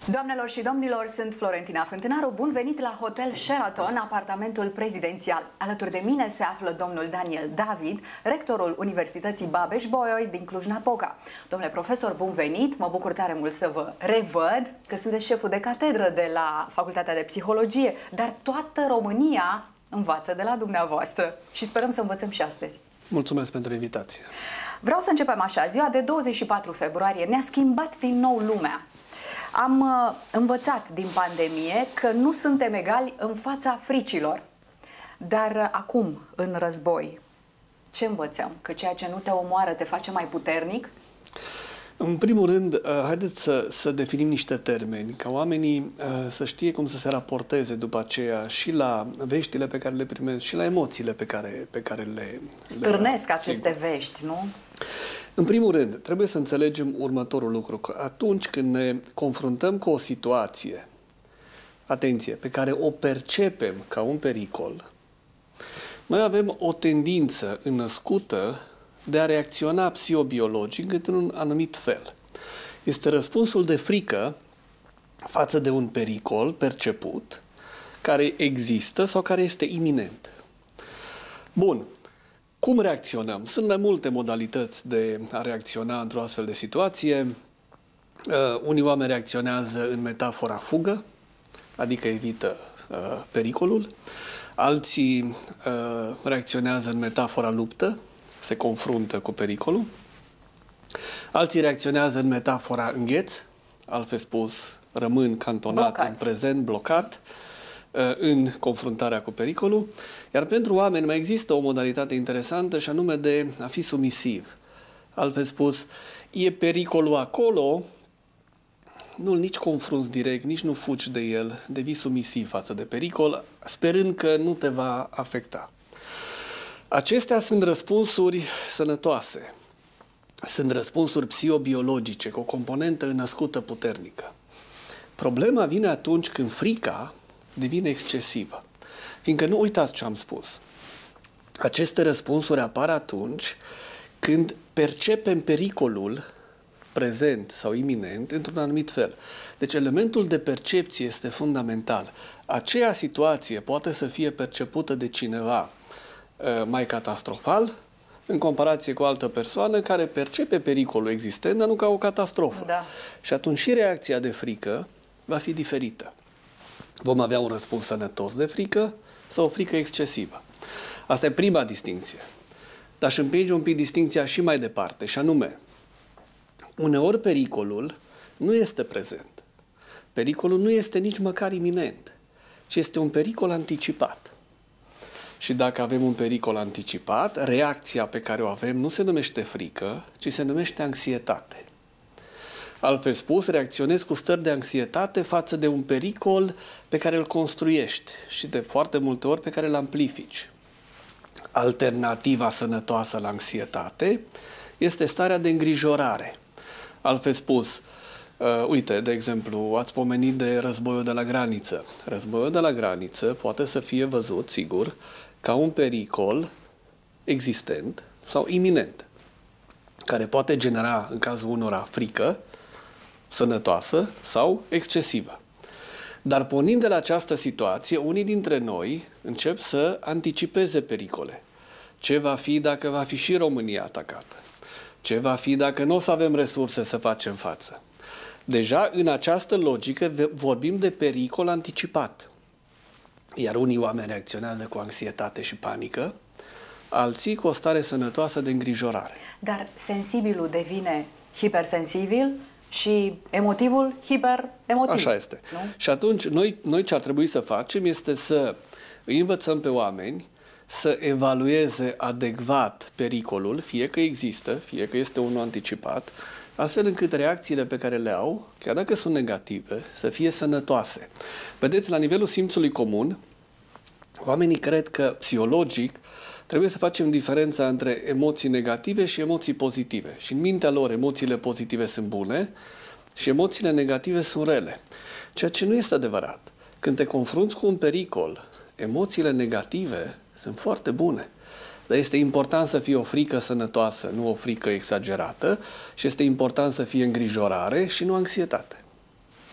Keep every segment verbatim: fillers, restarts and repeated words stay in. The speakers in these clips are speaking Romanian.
Doamnelor și domnilor, sunt Florentina Fântânaru. Bun venit la Hotel Sheraton, apartamentul prezidențial. Alături de mine se află domnul Daniel David, rectorul Universității Babeș-Bolyai din Cluj-Napoca. Domnule profesor, bun venit! Mă bucur tare mult să vă revăd, că sunteți șeful de catedră de la Facultatea de Psihologie, dar toată România învață de la dumneavoastră și sperăm să învățăm și astăzi. Mulțumesc pentru invitație. Vreau să începem așa. Ziua de douăzeci și patru februarie ne-a schimbat din nou lumea. Am uh, învățat din pandemie că nu suntem egali în fața fricilor. Dar uh, acum, în război, ce învățăm? Că ceea ce nu te omoară te face mai puternic? În primul rând, uh, haideți să, să definim niște termeni, ca oamenii uh, să știe cum să se raporteze după aceea și la veștile pe care le primesc și la emoțiile pe care, pe care le... Stârnesc le, aceste sigur. vești, nu? În primul rând, trebuie să înțelegem următorul lucru, că atunci când ne confruntăm cu o situație, atenție, pe care o percepem ca un pericol, noi avem o tendință înnăscută de a reacționa psihobiologic într-un anumit fel. Este răspunsul de frică față de un pericol perceput, care există sau care este iminent. Bun. Cum reacționăm? Sunt mai multe modalități de a reacționa într-o astfel de situație. Uh, unii oameni reacționează în metafora fugă, adică evită uh, pericolul. Alții uh, reacționează în metafora luptă, se confruntă cu pericolul. Alții reacționează în metafora îngheț, altfel spus, rămân cantonat Blocați. în prezent, blocat, în confruntarea cu pericolul. Iar pentru oameni mai există o modalitate interesantă și anume de a fi submisiv. Altfel spus, e pericolul acolo, nu-l nici confrunți direct, nici nu fugi de el, devii submisiv față de pericol, sperând că nu te va afecta. Acestea sunt răspunsuri sănătoase. Sunt răspunsuri psihobiologice, cu o componentă născută puternică. Problema vine atunci când frica devine excesivă. Fiindcă nu uitați ce am spus. Aceste răspunsuri apar atunci când percepem pericolul prezent sau iminent într-un anumit fel. Deci elementul de percepție este fundamental. Aceea situație poate să fie percepută de cineva mai catastrofal în comparație cu o altă persoană care percepe pericolul existent, dar nu ca o catastrofă. Da. Și atunci și reacția de frică va fi diferită. Vom avea un răspuns sănătos de frică sau o frică excesivă. Asta e prima distinție. Dar și împinge un pic distinția și mai departe, și anume, uneori pericolul nu este prezent. Pericolul nu este nici măcar iminent, ci este un pericol anticipat. Și dacă avem un pericol anticipat, reacția pe care o avem nu se numește frică, ci se numește anxietate. Altfel spus, reacționezi cu stări de anxietate față de un pericol pe care îl construiești și de foarte multe ori pe care îl amplifici. Alternativa sănătoasă la anxietate este starea de îngrijorare. Altfel spus, uh, uite, de exemplu, ați pomenit de războiul de la graniță. Războiul de la graniță poate să fie văzut, sigur, ca un pericol existent sau iminent, care poate genera, în cazul unora, frică, sănătoasă sau excesivă. Dar pornind de la această situație, unii dintre noi încep să anticipeze pericole. Ce va fi dacă va fi și România atacată? Ce va fi dacă nu o să avem resurse să facem față? Deja în această logică vorbim de pericol anticipat. Iar unii oameni reacționează cu anxietate și panică, alții cu o stare sănătoasă de îngrijorare. Dar sensibilul devine hipersensibil și emotivul hiperemotiv. Așa este. Nu? Și atunci, noi, noi ce ar trebui să facem este să îi învățăm pe oameni să evalueze adecvat pericolul, fie că există, fie că este unul anticipat, astfel încât reacțiile pe care le au, chiar dacă sunt negative, să fie sănătoase. Vedeți, la nivelul simțului comun, oamenii cred că, psihologic, trebuie să facem diferența între emoții negative și emoții pozitive. Și în mintea lor, emoțiile pozitive sunt bune și emoțiile negative sunt rele. Ceea ce nu este adevărat. Când te confrunți cu un pericol, emoțiile negative sunt foarte bune. Dar este important să fie o frică sănătoasă, nu o frică exagerată, și este important să fie îngrijorare și nu anxietate.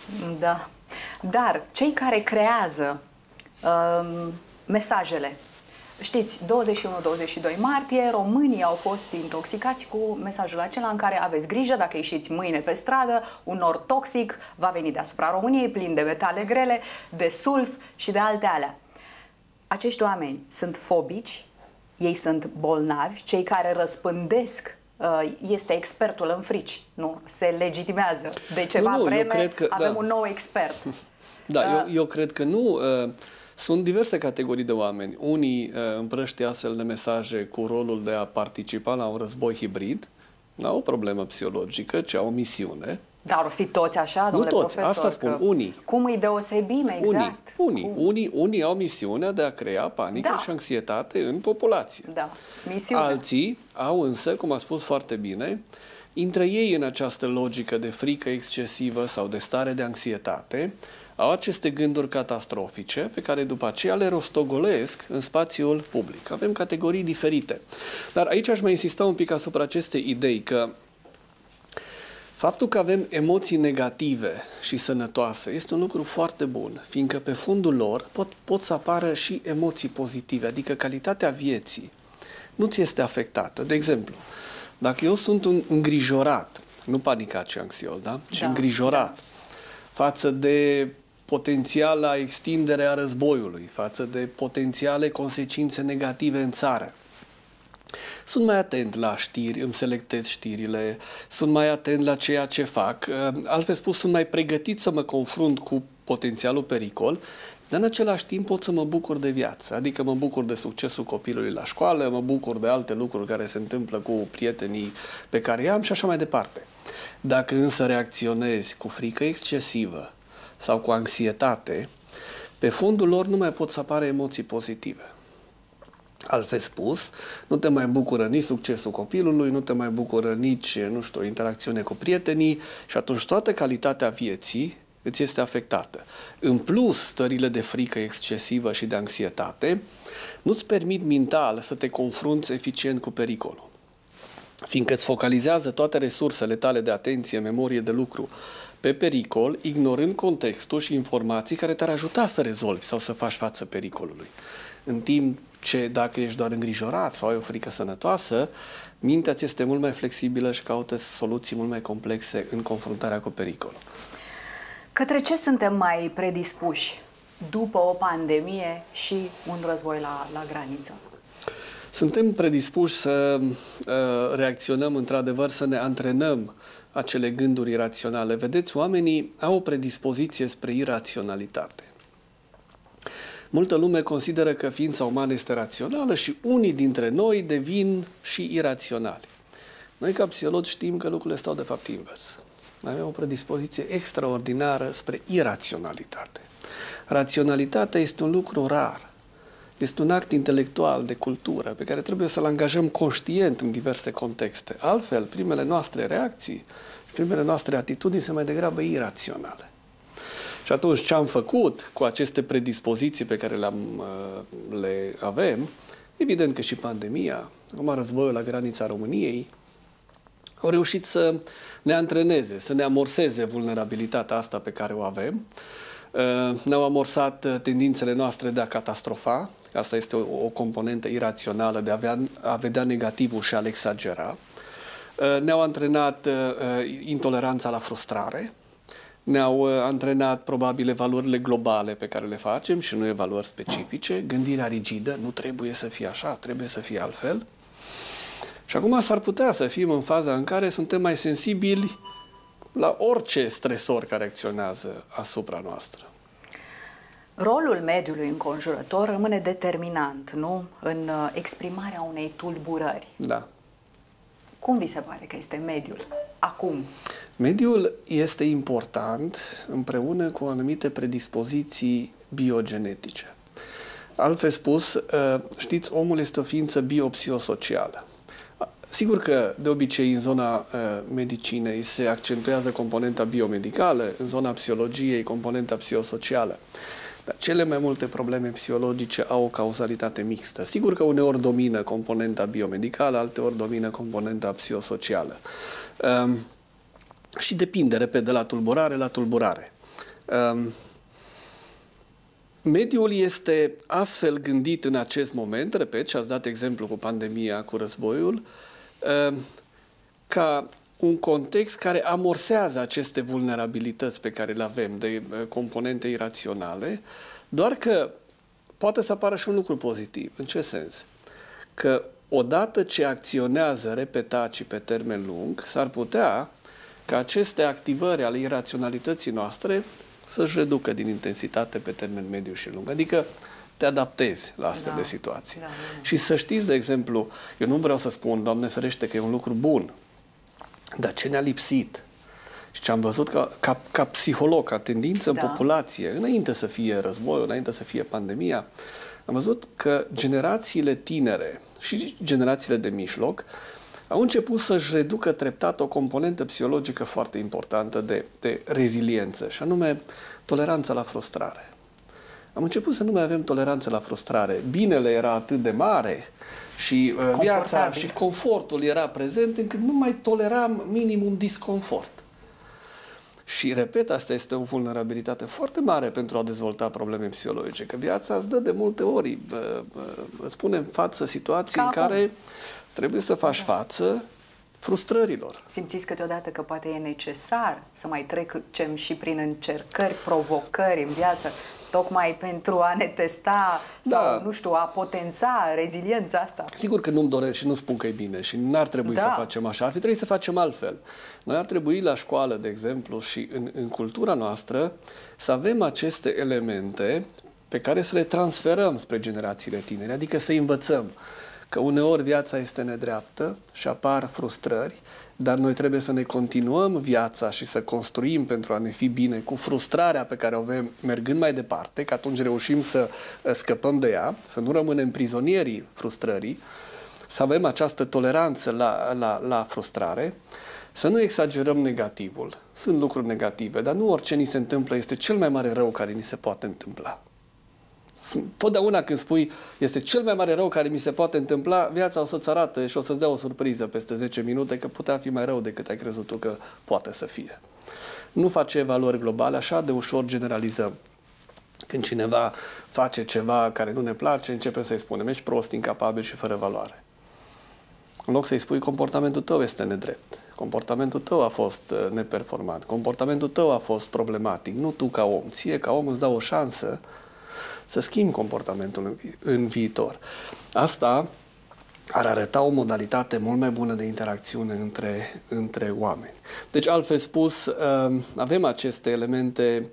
Da. Dar cei care creează um, mesajele, știți, douăzeci și unu douăzeci și doi martie, românii au fost intoxicați cu mesajul acela în care aveți grijă, dacă ieșiți mâine pe stradă, un nor toxic va veni deasupra României, plin de metale grele, de sulf și de alte alea. Acești oameni sunt fobici, ei sunt bolnavi, cei care răspândesc este expertul în frici, nu? Se legitimează. De ceva nu, nu, vreme cred că, avem da. un nou expert. Da, uh, eu, eu cred că nu. Uh, sunt diverse categorii de oameni. Unii uh, împrăștie astfel de mesaje cu rolul de a participa la un război hibrid. Nu au o problemă psihologică, ci au o misiune. Dar ar fi toți așa, domnule nu toți, profesor? Asta spun, unii. Cum îi deosebim exact? Unii, unii, unii, unii au misiunea de a crea panică da. și anxietate în populație. Da, misiunea. Alții au însă, cum a spus foarte bine, intră ei în această logică de frică excesivă sau de stare de anxietate, au aceste gânduri catastrofice pe care după aceea le rostogolesc în spațiul public. Avem categorii diferite. Dar aici aș mai insista un pic asupra acestei idei că faptul că avem emoții negative și sănătoase este un lucru foarte bun, fiindcă pe fundul lor pot, pot să apară și emoții pozitive, adică calitatea vieții nu ți este afectată. De exemplu, dacă eu sunt un îngrijorat, nu panicat și anxios, da? ci da, îngrijorat da. față de potențiala extindere a războiului, față de potențiale consecințe negative în țară, sunt mai atent la știri, îmi selectez știrile, sunt mai atent la ceea ce fac, altfel spus, sunt mai pregătit să mă confrunt cu potențialul pericol, dar în același timp pot să mă bucur de viață, adică mă bucur de succesul copilului la școală, mă bucur de alte lucruri care se întâmplă cu prietenii pe care i-am și așa mai departe. Dacă însă reacționezi cu frică excesivă sau cu anxietate, pe fondul lor nu mai pot să apară emoții pozitive. Altfel spus, nu te mai bucură nici succesul copilului, nu te mai bucură nici, nu știu, o interacțiune cu prietenii și atunci toată calitatea vieții îți este afectată. În plus, stările de frică excesivă și de anxietate nu-ți permit mental să te confrunți eficient cu pericolul, fiindcă îți focalizează toate resursele tale de atenție, memorie de lucru pe pericol, ignorând contextul și informații care te-ar ajuta să rezolvi sau să faci față pericolului. În timp ce dacă ești doar îngrijorat sau ai o frică sănătoasă, mintea ți este mult mai flexibilă și caută soluții mult mai complexe în confruntarea cu pericolul. Către ce suntem mai predispuși după o pandemie și un război la, la graniță? Suntem predispuși să uh, reacționăm într-adevăr, să ne antrenăm acele gânduri iraționale. Vedeți, oamenii au o predispoziție spre iraționalitate. Multă lume consideră că ființa umană este rațională și unii dintre noi devin și iraționali. Noi, ca psihologi, știm că lucrurile stau de fapt invers. Noi avem o predispoziție extraordinară spre iraționalitate. Raționalitatea este un lucru rar. Este un act intelectual, de cultură, pe care trebuie să-l angajăm conștient în diverse contexte. Altfel, primele noastre reacții, primele noastre atitudini sunt mai degrabă iraționale. Și atunci ce am făcut cu aceste predispoziții pe care le-am, le avem, evident că și pandemia, acum războiul la granița României, au reușit să ne antreneze, să ne amorseze vulnerabilitatea asta pe care o avem. Ne-au amorsat tendințele noastre de a catastrofa, asta este o, o componentă irațională de a, avea, a vedea negativul și a-l exagera. Ne-au antrenat intoleranța la frustrare, ne-au antrenat probabil evaluările globale pe care le facem și nu evaluări specifice, gândirea rigidă, nu trebuie să fie așa, trebuie să fie altfel. Și acum s-ar putea să fim în faza în care suntem mai sensibili la orice stresor care acționează asupra noastră. Rolul mediului înconjurător rămâne determinant, nu? În exprimarea unei tulburări. Da. Cum vi se pare că este mediul acum? Mediul este important împreună cu anumite predispoziții biogenetice. Altfel spus, știți, omul este o ființă biopsihosocială. Sigur că, de obicei, în zona uh, medicinei se accentuează componenta biomedicală, în zona psihologiei componenta psihosocială. Dar cele mai multe probleme psihologice au o cauzalitate mixtă. Sigur că uneori domină componenta biomedicală, alteori domină componenta psihosocială. Uh, și depinde, repet, de la tulburare la tulburare. Um, mediul este astfel gândit în acest moment, repet, și ați dat exemplu cu pandemia, cu războiul, um, ca un context care amorsează aceste vulnerabilități pe care le avem de uh, componente iraționale, doar că poate să apară și un lucru pozitiv. În ce sens? Că odată ce acționează repetat și pe termen lung, s-ar putea ca aceste activări ale iraționalității noastre să-și reducă din intensitate pe termen mediu și lung. Adică te adaptezi la astfel da. de situații. Da, da, da. Și să știți, de exemplu, eu nu vreau să spun, Doamne ferește, că e un lucru bun, dar ce ne-a lipsit și ce am văzut ca, ca, ca psiholog, ca tendință da. în populație, înainte să fie războiul, înainte să fie pandemia, am văzut că generațiile tinere și generațiile de mijloc au început să-și reducă treptat o componentă psihologică foarte importantă de, de reziliență, și anume toleranța la frustrare. Am început să nu mai avem toleranță la frustrare. Binele era atât de mare și uh, viața și confortul era prezent, încât nu mai toleram minimum disconfort. Și, repet, asta este o vulnerabilitate foarte mare pentru a dezvolta probleme psihologice, că viața îți dă de multe ori, îți pune în față situații Ca în care trebuie să faci față frustrărilor. Simțiți câteodată că poate e necesar să mai trecem și prin încercări, provocări în viață, tocmai pentru a ne testa sau, da. nu știu, a potența reziliența asta? Sigur că nu-mi doresc și nu spun că e bine și n-ar trebui da. să facem așa. Ar fi trebuit să facem altfel. Noi ar trebui la școală, de exemplu, și în, în cultura noastră să avem aceste elemente pe care să le transferăm spre generațiile tinere, adică să învățăm că uneori viața este nedreaptă și apar frustrări, dar noi trebuie să ne continuăm viața și să construim pentru a ne fi bine cu frustrarea pe care o avem mergând mai departe, că atunci reușim să scăpăm de ea, să nu rămânem prizonierii frustrării, să avem această toleranță la, la, la frustrare, să nu exagerăm negativul. Sunt lucruri negative, dar nu orice ni se întâmplă este cel mai mare rău care ni se poate întâmpla. Totdeauna când spui este cel mai mare rău care mi se poate întâmpla, viața o să-ți arate și o să-ți dea o surpriză peste zece minute că putea fi mai rău decât ai crezut tu că poate să fie. Nu face valori globale, așa de ușor generalizăm. Când cineva face ceva care nu ne place, începem să-i spunem ești prost, incapabil și fără valoare. În loc să-i spui comportamentul tău este nedrept, comportamentul tău a fost neperformant, comportamentul tău a fost problematic, nu tu ca om. Ție ca om îți dau o șansă să schimbi comportamentul în, în viitor. Asta ar arăta o modalitate mult mai bună de interacțiune între, între oameni. Deci, altfel spus, avem aceste elemente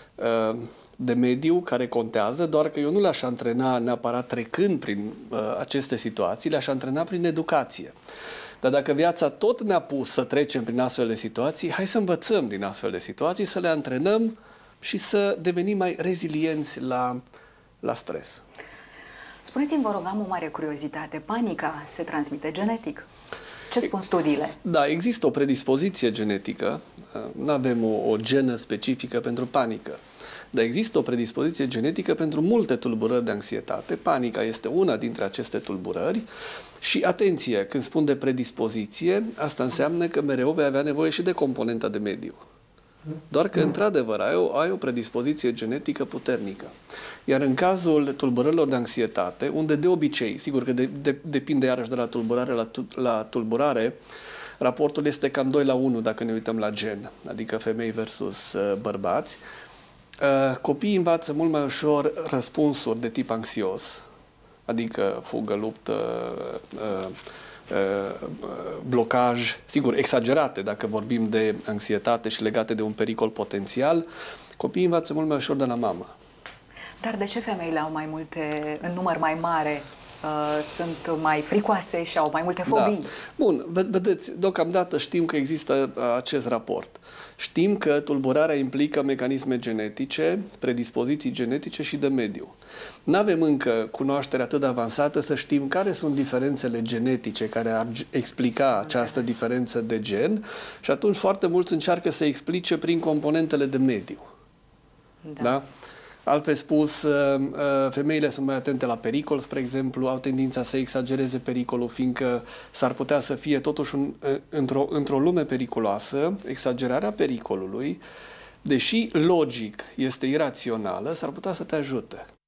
de mediu care contează, doar că eu nu le-aș antrena neapărat trecând prin aceste situații, le-aș antrena prin educație. Dar dacă viața tot ne-a pus să trecem prin astfel de situații, hai să învățăm din astfel de situații, să le antrenăm și să devenim mai rezilienți la la stres. Spuneți-mi, vă rog, am o mare curiozitate. Panica se transmite genetic? Ce spun studiile? Da, există o predispoziție genetică. Nu avem o, o genă specifică pentru panică. Dar există o predispoziție genetică pentru multe tulburări de anxietate. Panica este una dintre aceste tulburări. Și atenție, când spun de predispoziție, asta înseamnă că mereu vei avea nevoie și de componenta de mediu. Doar că, într-adevăr, ai o, ai o predispoziție genetică puternică. Iar în cazul tulburărilor de anxietate, unde de obicei, sigur că de, de, depinde iarăși de la tulburare la, tu, la tulburare, raportul este cam doi la unu dacă ne uităm la gen, adică femei versus uh, bărbați. Uh, copiii învață mult mai ușor răspunsuri de tip anxios, adică fugă, luptă, uh, blocaj, sigur, exagerate dacă vorbim de anxietate și legate de un pericol potențial, copiii învață mult mai ușor de la mamă. Dar de ce femeile au mai multe, în număr mai mare, uh, sunt mai fricoase și au mai multe fobii? Da. Bun, vedeți, deocamdată știm că există acest raport. Știm că tulburarea implică mecanisme genetice, predispoziții genetice și de mediu. Nu avem încă cunoaștere atât de avansată să știm care sunt diferențele genetice care ar explica această diferență de gen și atunci foarte mulți încearcă să explice prin componentele de mediu. Da? Da? Altfel spus, femeile sunt mai atente la pericol, spre exemplu, au tendința să exagereze pericolul, fiindcă s-ar putea să fie totuși într-o într-o lume periculoasă, exagerarea pericolului deși logic este irațională, s-ar putea să te ajute.